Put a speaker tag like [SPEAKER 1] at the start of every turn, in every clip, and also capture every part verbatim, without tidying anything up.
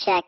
[SPEAKER 1] Check.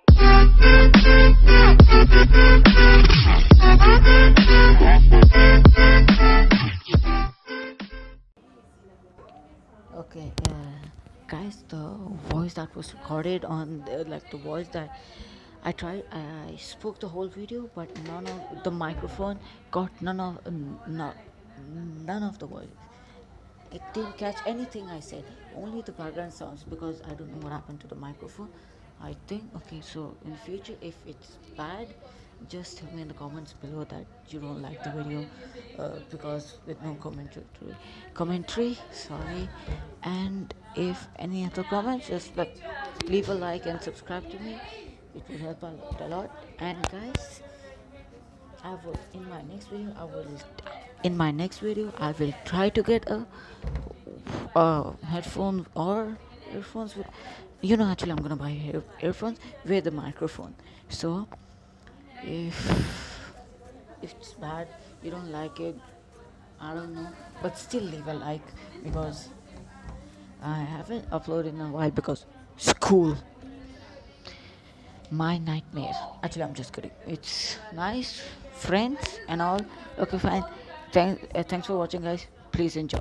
[SPEAKER 2] Okay, uh, guys, the voice that was recorded on the, like the voice that I tried, I spoke the whole video, but none of the microphone got none of uh, not none of the voice. It didn't catch anything I said, only the background sounds because I don't know what happened to the microphone. I think okay, so in future, if it's bad, just tell me in the comments below that you don't like the video uh, because with no commentary. Commentary, sorry. And if any other comments, just like leave a like and subscribe to me. It will help a lot. A lot. And guys, I will in my next video. I will in my next video. I will try to get a uh, headphones or earphones with, you know, actually I'm gonna buy ear- earphones with the microphone. So if if it's bad, you don't like it, I don't know, but still leave a like because I haven't uploaded in a while because school, my nightmare. Actually, I'm just kidding. It's nice, friends and all. Okay, fine. Thanks, uh, thanks for watching, guys. Please enjoy.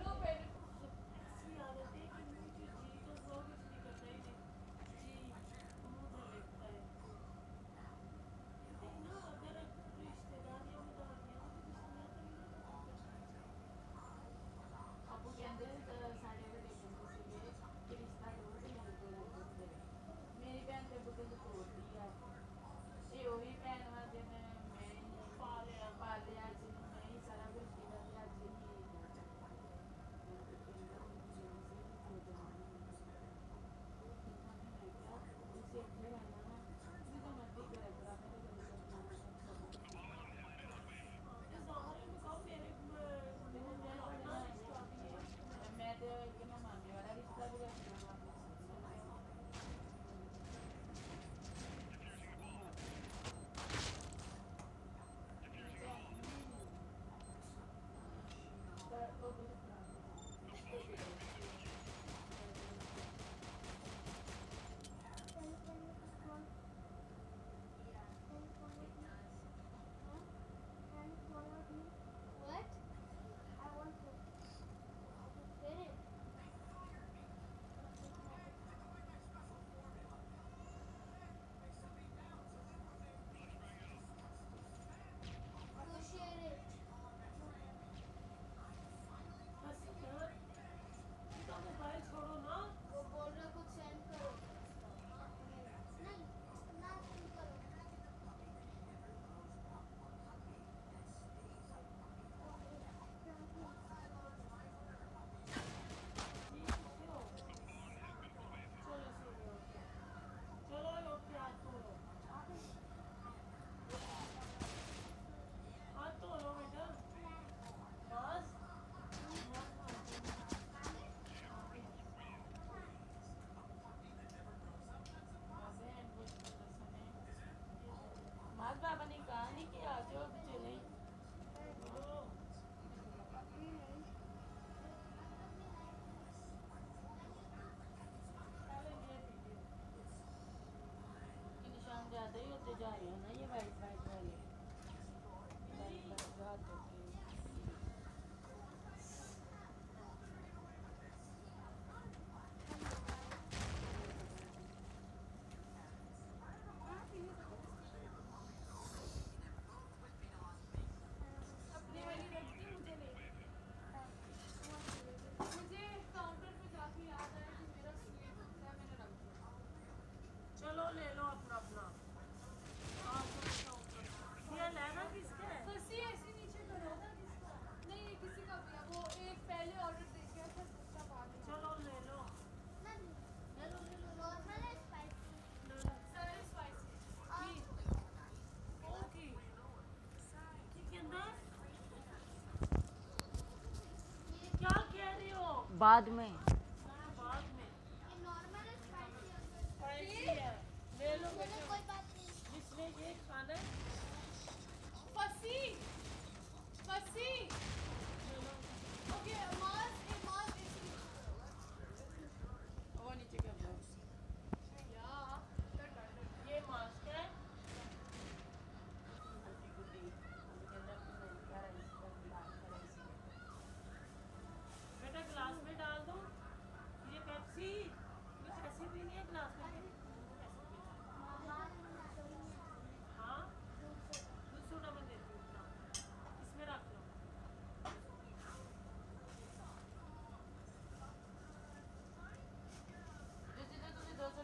[SPEAKER 2] बाद में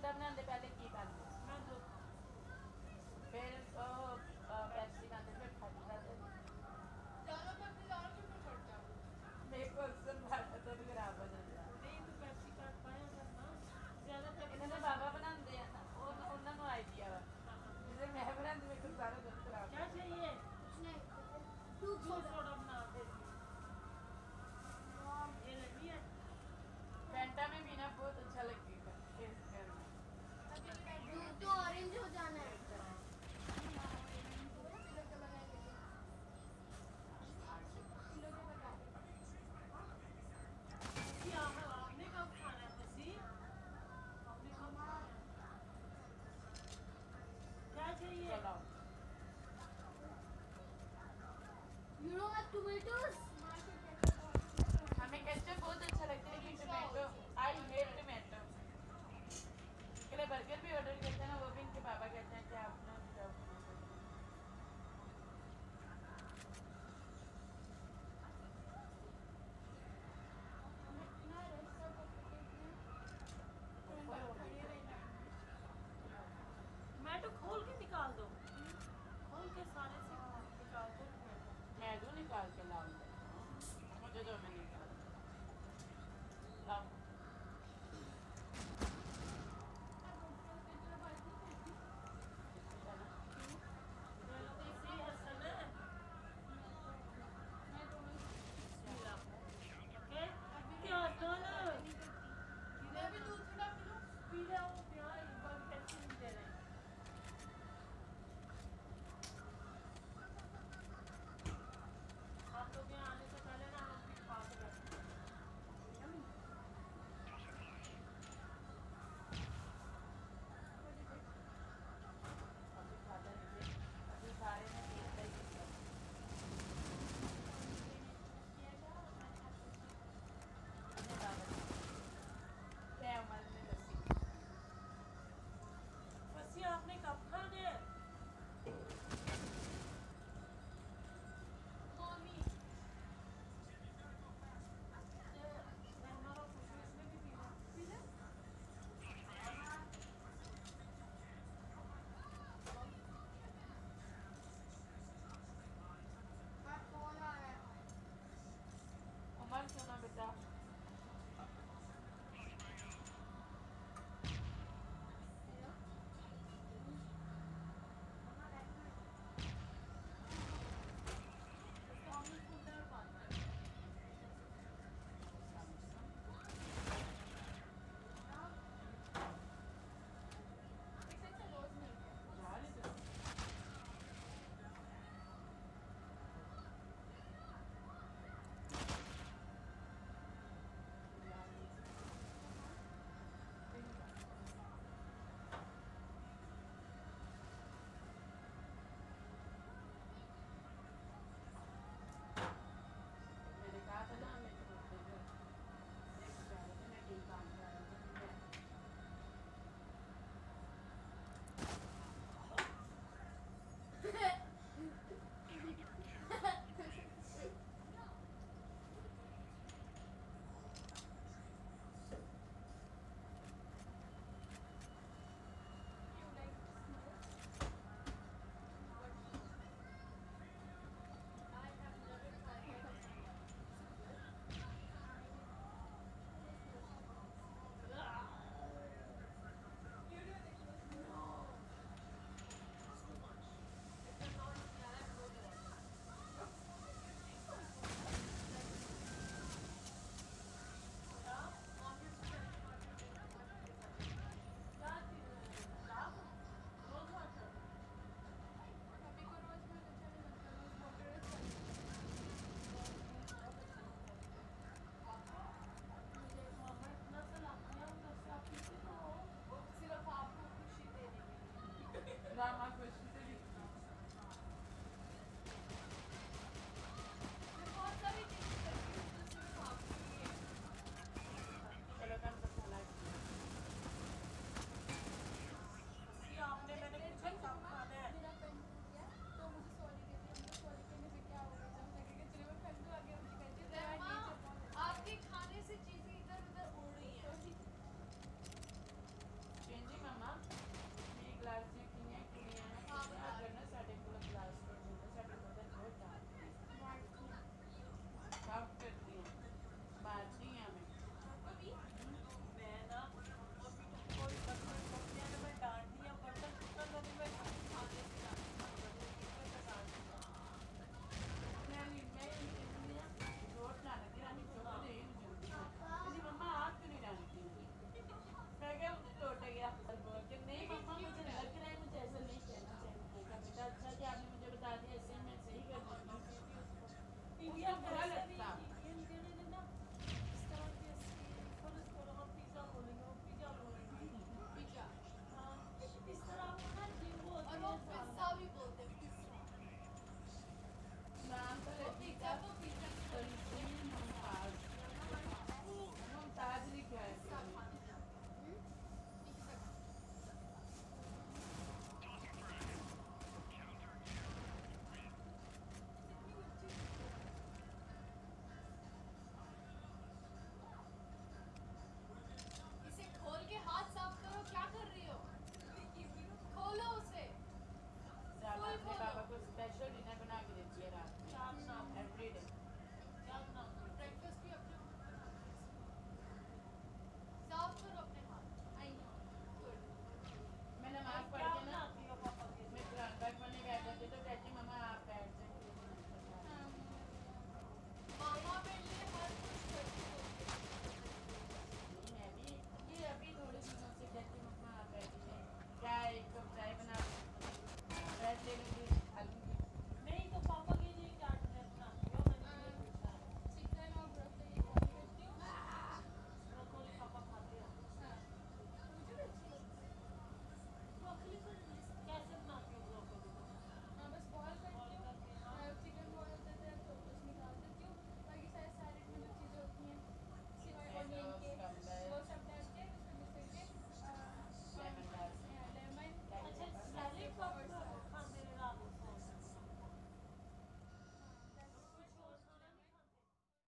[SPEAKER 1] Fanta ਬਣਾਉਂਦੇ ਪਹਿਲੇ ਕੀ ਪਾਉਂਦੇ ਮੈਂ ਦੁੱਧ ਫਿਰ ਉਹ Pepsi ਪਾਉਂਦੇ ਫਿਰ ਖੱਟਾ ਤੇ ਜ਼ਿਆਦਾ ਪੈਪਸੀ ਜ਼ਿਆਦਾ ਫਿਰ ਖੱਟਾ ਮੇਰੇ ਕੋਲ ਅਕਸਰ ਭਾਟਾ ਤੋਂ ਖਰਾਬ ਹੋ ਜਾਂਦਾ ਨਹੀਂ ਤੂੰ ਪੈਪਸੀ ਕੱਟ ਪਾਇਆ ਕਰਨਾ ਜ਼ਿਆਦਾ ਪੈਪਸੀ ਇਹਨਾਂ ਦੇ ਬਾਬਾ ਬਣਾਉਂਦੇ ਆ ਨਾ ਉਹ ਉਹਨਾਂ ਨੂੰ ਆਈਡੀਆ ਵਾ ਜਿਵੇਂ ਮੈਂ ਬਣਾਉਂਦੀ ਮੇਰੇ ਕੋਲ ਸਾਰਾ ਦੁੱਧ ਖਰਾਬ क्या चाहिए कुछ नहीं दूध सोडा बना दे ये लगी है फैंटा में पीना बहुत अच्छा लगेगा टेस्ट करना दूध तो ऑरेंज हो जाना है आपने कब खाना है मसी आपने कब खाना है क्या चाहिए You don't like tomatoes? हमें केचप बहुत अच्छा लगता है लेकिन टमाटो आई हेट टमाटो के लिए बर्गर भी ऑर्डर करते हैं ना वो भी इनके पापा कहते हैं कि आप ना जाओ टमाटो खोल के निकाल दो खोल के सारे से निकाल दो मैं दो निकाल के लाऊंगा मुझे दो मिनट